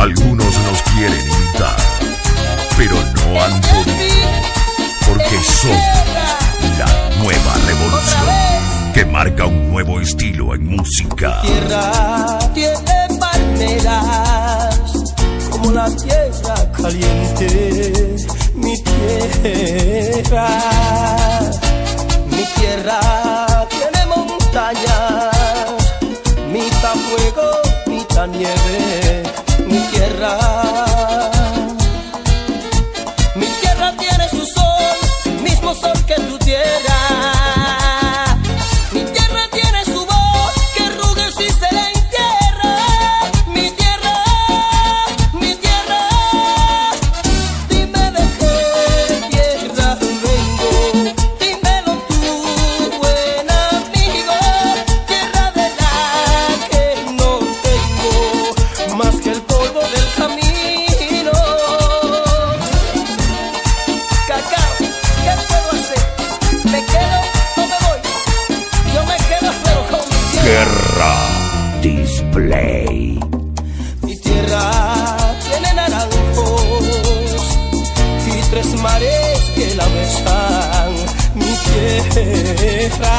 Algunos nos quieren imitar, pero no han podido, porque somos la nueva revolución que marca un nuevo estilo en música. Mi tierra tiene palmeras como la tierra caliente. Mi tierra tiene montañas, mitad fuego, mitad nieve. Mi tierra tiene su sol, el mismo sol que tu tierra. Mi tierra tiene su voz que ruge si se la entierra. Mi tierra, dime de qué tierra vengo, dímelo tú, buen amigo. Tierra de la que no tengo más que el polvo del camino. Cacao, ¿qué puedo hacer? ¿Me quedo o me voy? Yo me quedo pero con mi tierra. Guerra Display. Mi tierra tiene naranjos y tres mares que la besan. Mi tierra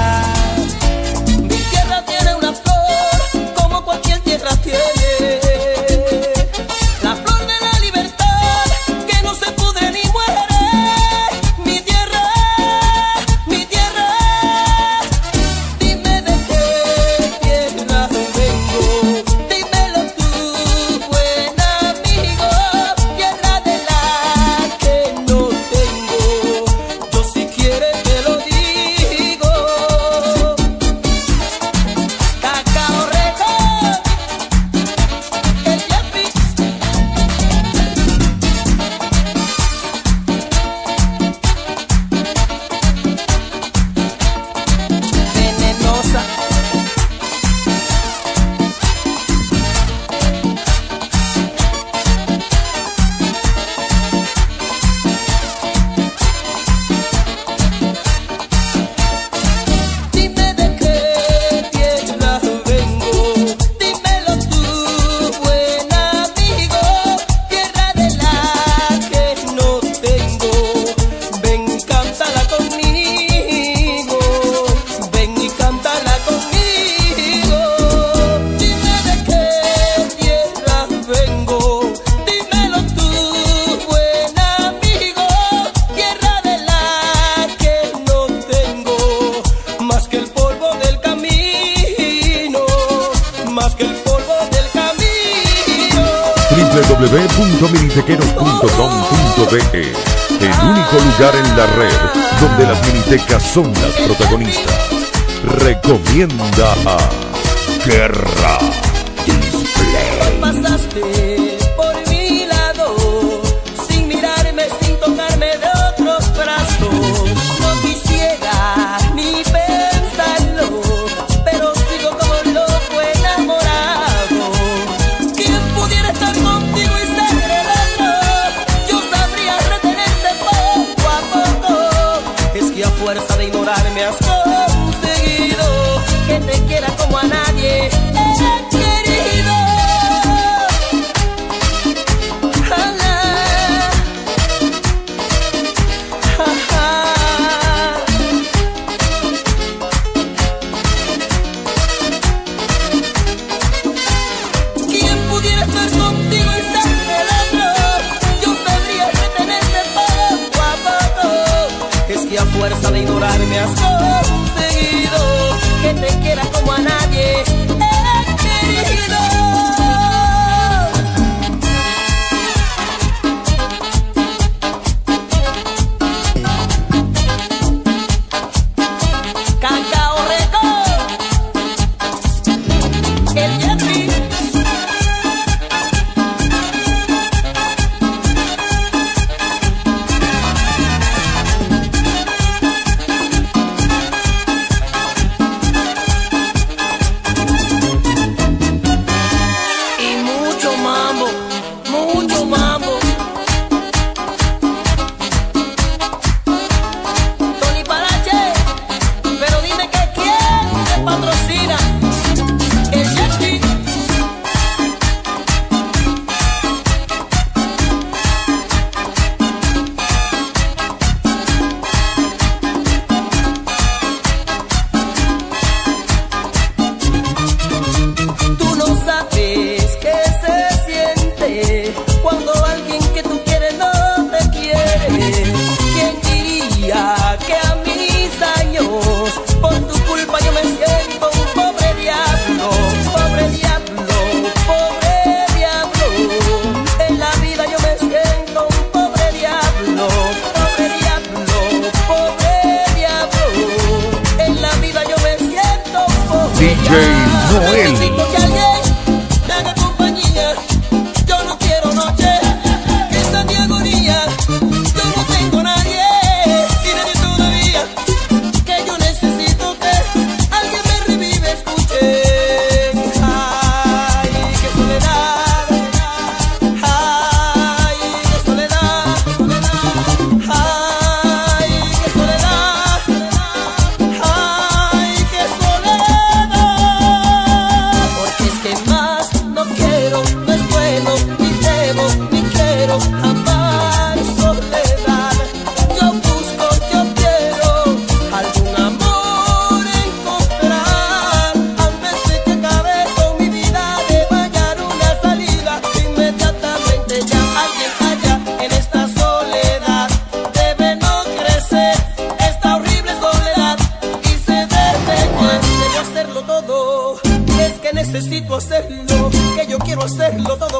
tiene una flor como cualquier tierra tiene. La flor de la libertad que no se pudre ni muere. Mi tierra, dime de qué tierra vengo, dímelo tú, buen amigo. Tierra de la que no tengo, yo si quieres te lo digo. Cacao Record, el Jeffy. Venenosa. Dime de qué tierra vengo, dímelo tú, buen amigo. Tierra de la que no tengo, ven y cántala conmigo, ven y cántala conmigo. Dime de qué tierra vengo, dímelo tú, buen amigo. Tierra de la que no tengo más que el polvo del camino, más que el polvo del camino. www.minitequeros.com.be, el único lugar en la red donde las minitecas son las protagonistas. Recomienda a Guerra Display. Pasaste por mi lado sin mirarme, sin tocarme de otros brazos. No quisiera ni pensarlo, pero sigo como loco enamorado. ¿Quién pudiera estar contigo y ser el otro? Yo sabría retenerte poco a poco. Es que a fuerza de ignorarme has conseguido que te quiera como a nadie he querido. ¿Quién pudiera estar contigo y ser el otro? Yo sabría retenerte poco a poco. Es que a fuerza de ignorarme has conseguido que te quiera como a nadie he querido. Cacao Record, el Jeffy.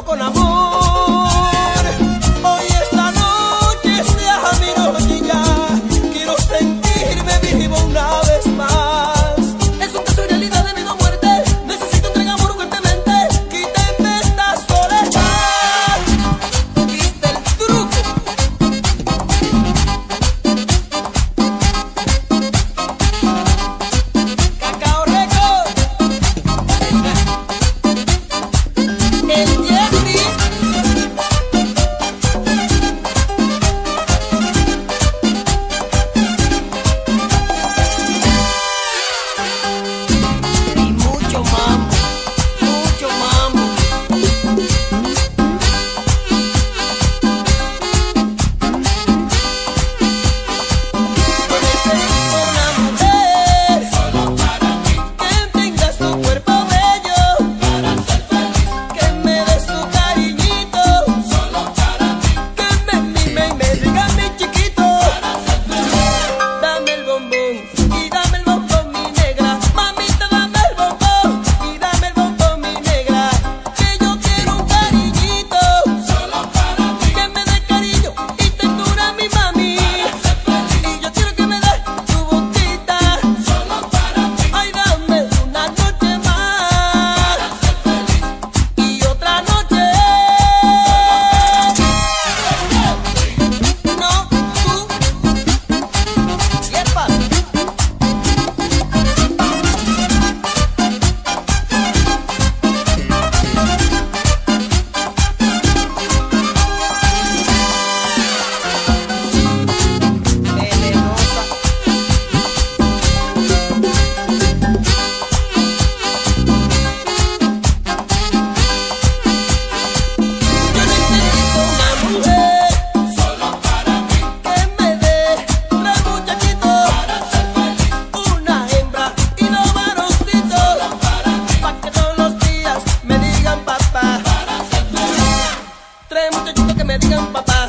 con amor. Hoy esta noche sea mi noche ya. Quiero sentirme vivo una vez más. Es un caso de realidad de vida o muerte. Necesito entregar amor urgentemente. Quíteme esta soledad. ¿Viste el truco? Cacao Record. El Jeffrey. Y mucho mambo, mucho mambo. Yo necesito una mujer que tenga su cuerpo bello, que me dé su cariñito, que me mime y me diga mi chiquito. Dame el bombón y dame el bombón, mi negra. Mamita, dame el bombón y dame el bombón, mi negra. Que yo quiero un cariñito, que me dé cariño y ternura, mi mami. Y yo quiero que me dé tu boquita. Ay, dame una noche más y otra noche. No, tú. ¿Qué pasa? Venenosa. Yo necesito una mujer que me dé tres muchachitos, una hembra y dos varoncitos, pa' que todos los días me digan papá. Tres muchachitos que me digan papá.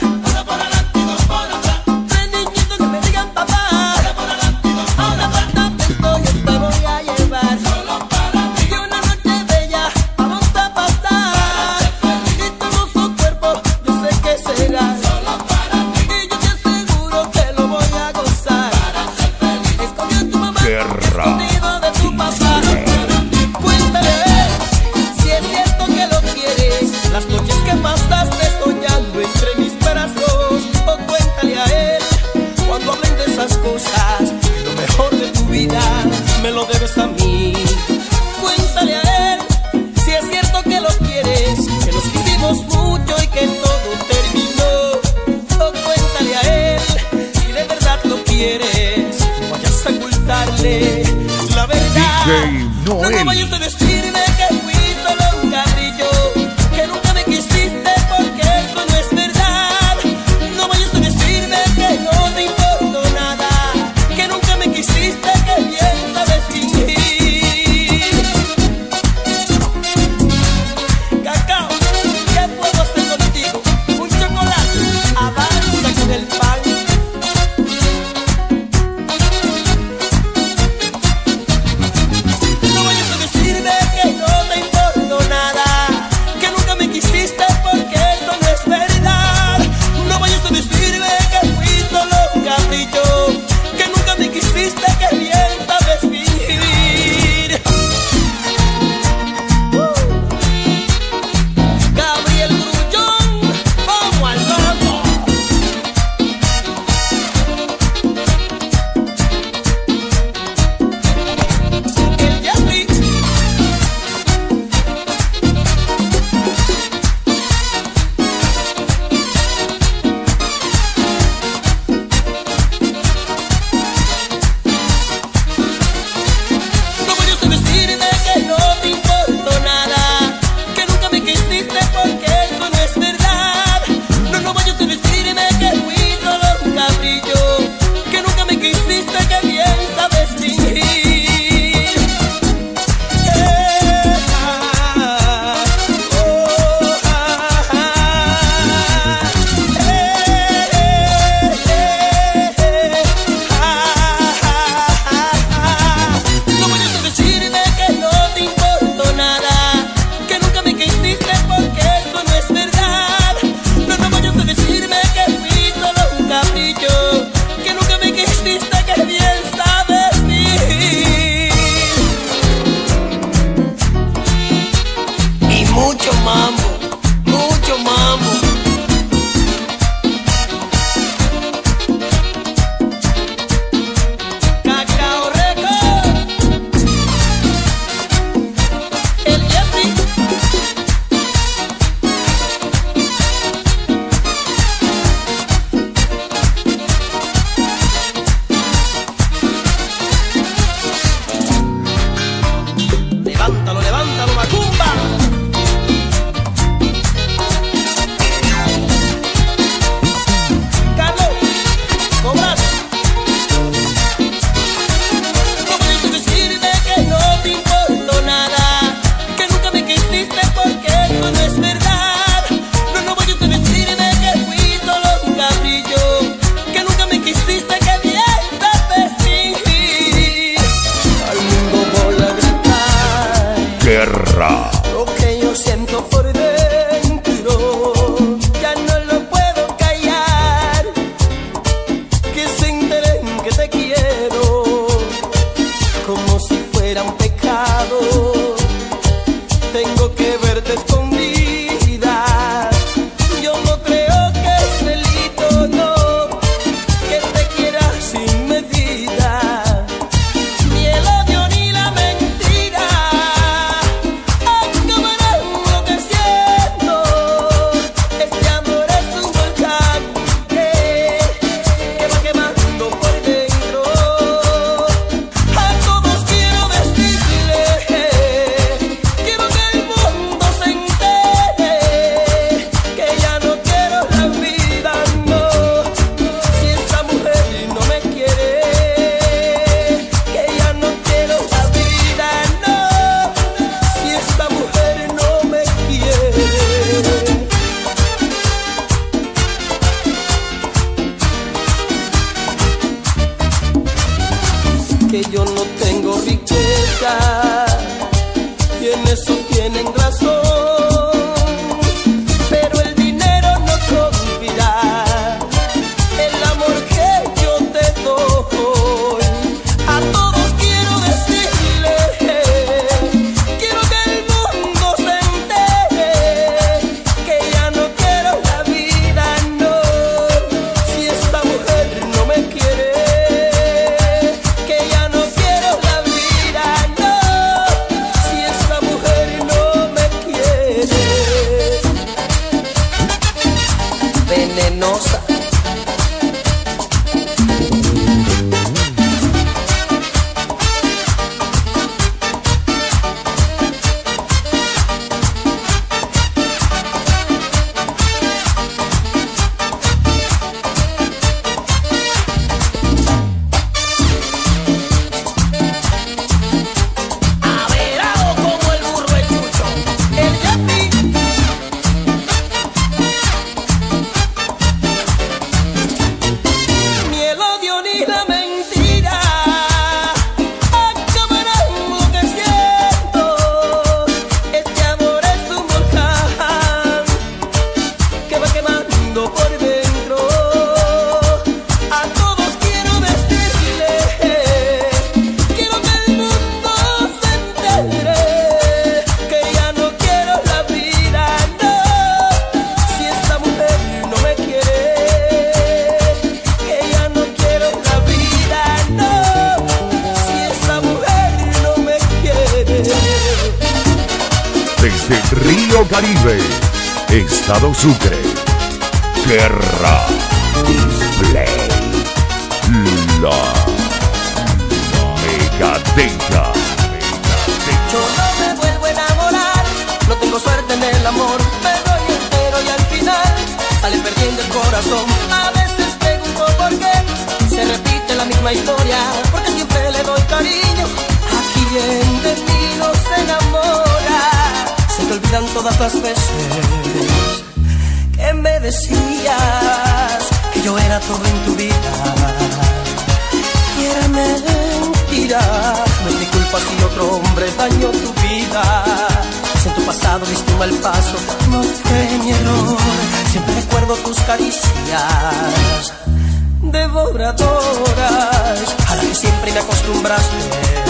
Tres niñitos que me digan papá. A un apartamento yo te voy a llevar. Y una noche bella vamos a pasar. Y tu hermoso cuerpo yo sé que será. Y yo te aseguro que lo voy a gozar. Escondido en tu mamá, escondido de tu papá. Cuéntale si es cierto que lo quieres. Las noches que pasaste soñando entre mis brazos. O cuéntale a él cuando hablen de esas cosas, que lo mejor de tu vida me lo debes a mí. Cuéntale a él si es cierto que lo quieres, que nos quisimos mucho y que todo terminó. O cuéntale a él si de verdad lo quieres, no vayas a ocultarle la verdad. DJ Noel. No vayas a decirme que fui solo un cabrillo, que nunca me quisiste porque eso no es verdad. No vayas a decirme que no te importó nada, que nunca me quisiste, que bien sabes fingir. Cacao, ¿qué puedo hacer contigo? Un chocolate, avanza con el pan. No vayas a decirme venenosa. Río Caribe, Estado Sucre, Guerra Display, la Megateca. Yo no me vuelvo a enamorar, no tengo suerte en el amor, me doy entero y al final sale perdiendo el corazón. A veces pregunto por qué se repite la misma historia, porque siempre le doy cariño a quien de mí no se enamora. Se te olvidan todas las veces que me decías que yo era todo en tu vida. Y era mentira, no es mi culpa si otro hombre dañó tu vida. Si en tu pasado diste un mal paso, no fue mi error. Siempre recuerdo tus caricias devoradoras, a las que siempre me acostumbraste.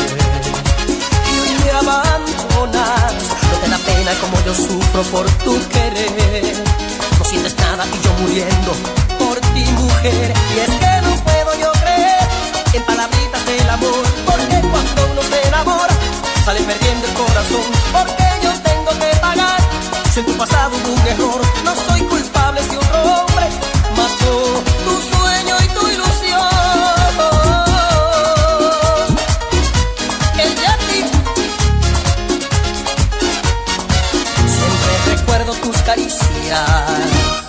Y hoy me abandonas. No te da pena como yo sufro por tu querer. No sientes nada y yo muriendo por ti, mujer. Y es que no puedo yo creer en palabritas del amor, porque cuando uno se enamora sale perdiendo el corazón. Porque yo tengo que pagar si en tu pasado hubo un error. No soy culpable si otro hombre mató tu sueño y tu ilusión. El de a ti. Siempre recuerdo tus caricias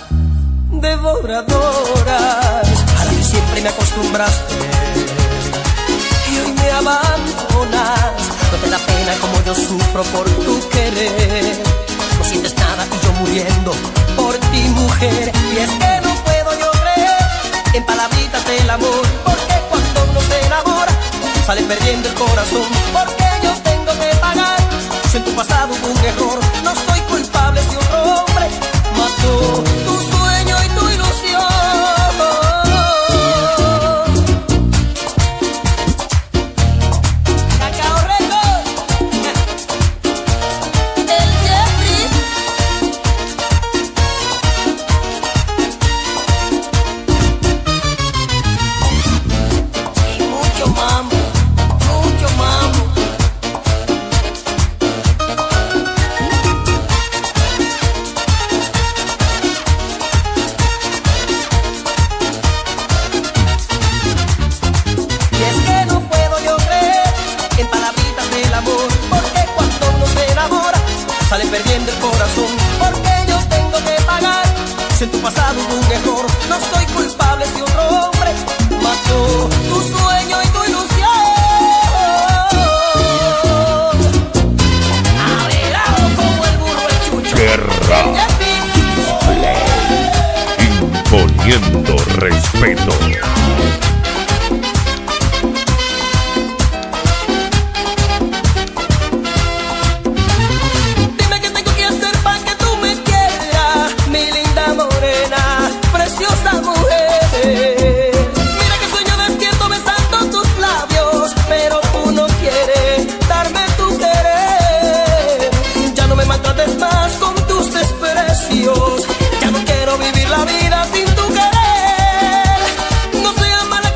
devoradoras, a las que siempre me acostumbraste. Y hoy me abandonas. No te da pena como yo sufro por tu querer. No sientes nada y yo muriendo por ti, mujer. Y es que no puedo yo creer en palabritas del amor, porque cuando uno se enamora sale perdiendo el corazón. Porque yo tengo que pagar si en tu pasado hubo un error. No soy culpable si otro hombre mató tu sueño y tu ilusión. Sale perdiendo el corazón, porque yo tengo que pagar si en tu pasado hubo un error. No soy culpable si otro hombre mató tu sueño y tu ilusión. Averado como el burro el chucho. Guerra Display, imponiendo respeto. Ya no quiero vivir la vida sin tu querer. No seas mala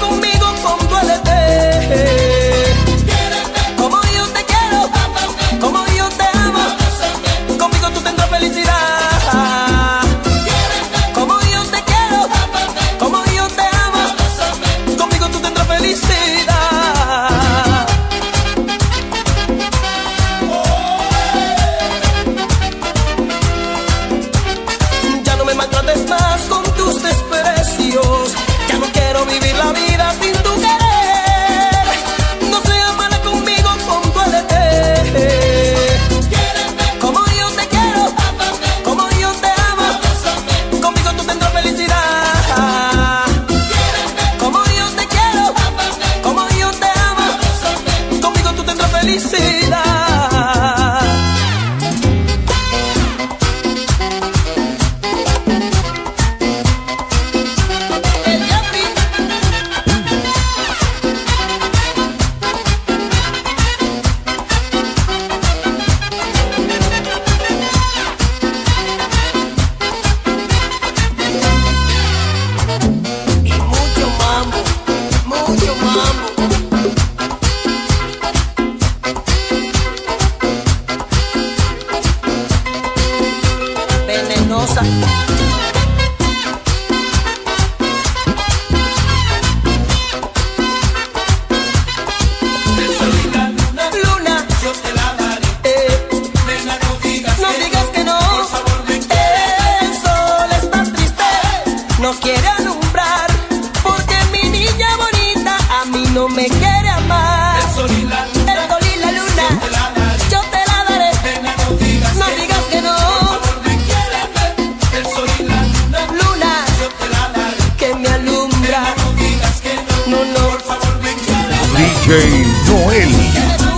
DJ Noel.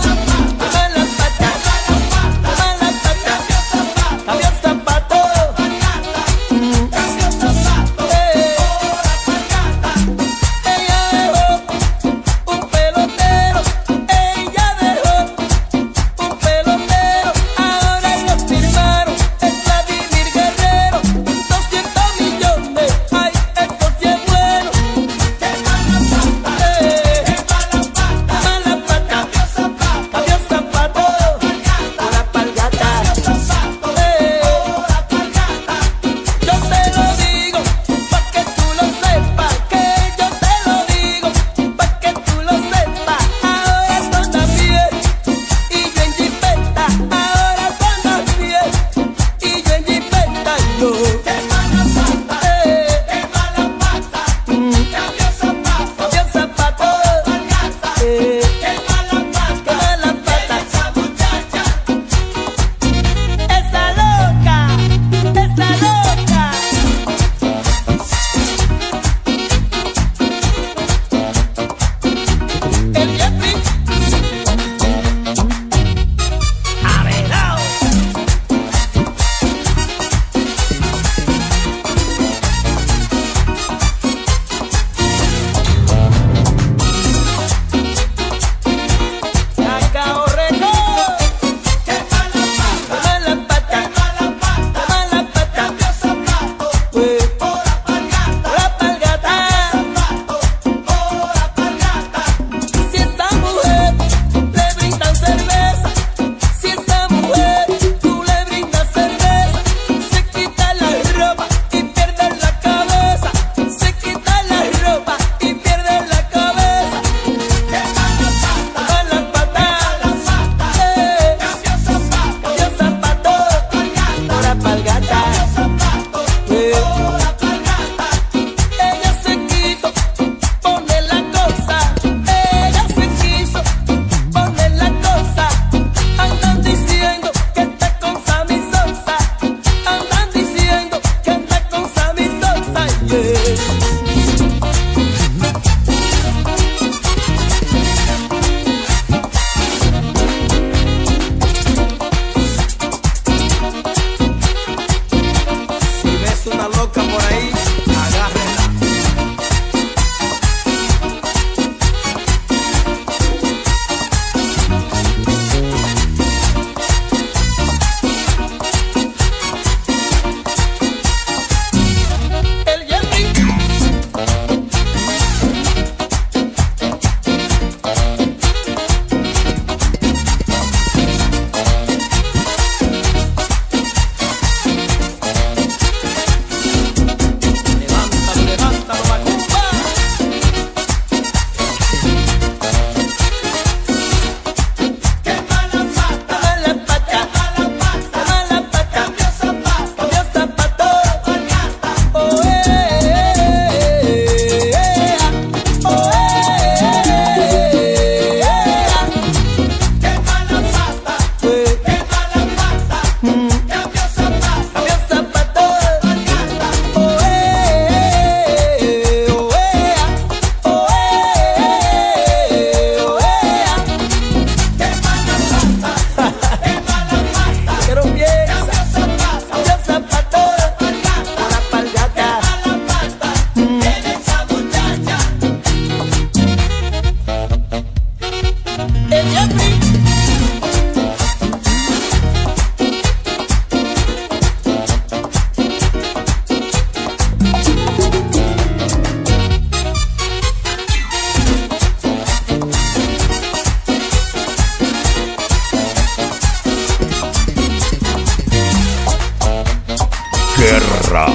Guerra,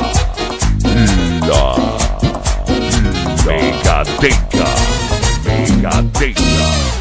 la Megateca.